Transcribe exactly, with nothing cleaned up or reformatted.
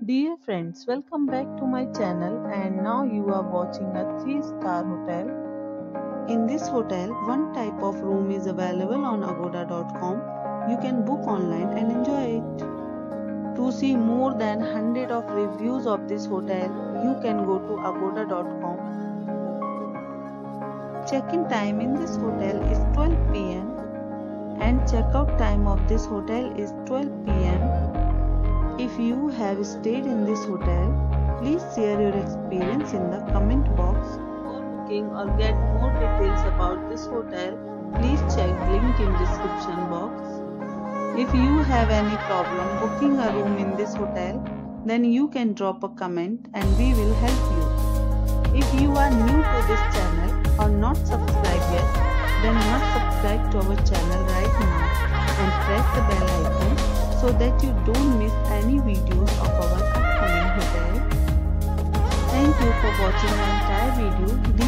Dear friends, welcome back to my channel, and now you are watching a three star hotel. In this hotel, one type of room is available on agoda dot com. You can book online and enjoy it. To see more than one hundred of reviews of this hotel, you can go to agoda dot com. Check-in time in this hotel is twelve p m and check-out time of this hotel is twelve p m If you have stayed in this hotel, please share your experience in the comment box. For booking or get more details about this hotel, please check link in description box. If you have any problem booking a room in this hotel, then you can drop a comment and we will help you. If you are new to this channel or not subscribed yet, then must subscribe to our channel right now and press the bell icon so that you don't miss any videos of our upcoming hotel. Thank you for watching the entire video.